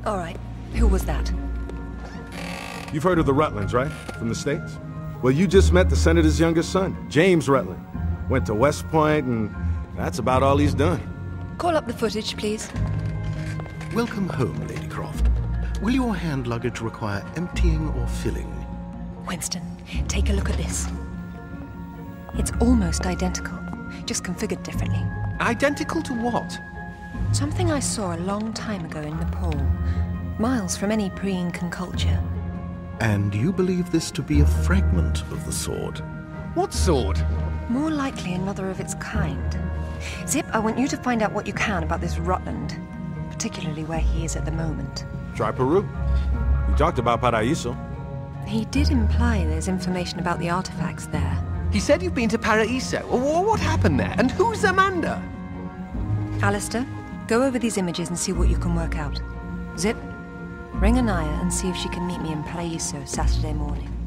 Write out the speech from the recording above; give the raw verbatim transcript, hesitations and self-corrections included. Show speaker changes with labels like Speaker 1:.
Speaker 1: All right. Who was that?
Speaker 2: You've heard of the Rutlands, right? From the States? Well, you just met the senator's youngest son, James Rutland. Went to West Point, and that's about all he's done.
Speaker 1: Call up the footage, please.
Speaker 3: Welcome home, Lady Croft. Will your hand luggage require emptying or filling?
Speaker 1: Winston, take a look at this. It's almost identical, just configured differently.
Speaker 4: Identical to what?
Speaker 1: Something I saw a long time ago in Nepal, miles from any pre-Incan culture.
Speaker 3: And you believe this to be a fragment of the sword?
Speaker 4: What sword?
Speaker 1: More likely another of its kind. Zip, I want you to find out what you can about this Rutland, particularly where he is at the moment.
Speaker 2: Try Peru. You talked about Paraíso.
Speaker 1: He did imply there's information about the artifacts there.
Speaker 4: He said you've been to Paraíso. Wh- What happened there? And who's Amanda?
Speaker 1: Alistair, go over these images and see what you can work out. Zip, ring Anaya and see if she can meet me in Paraíso Saturday morning.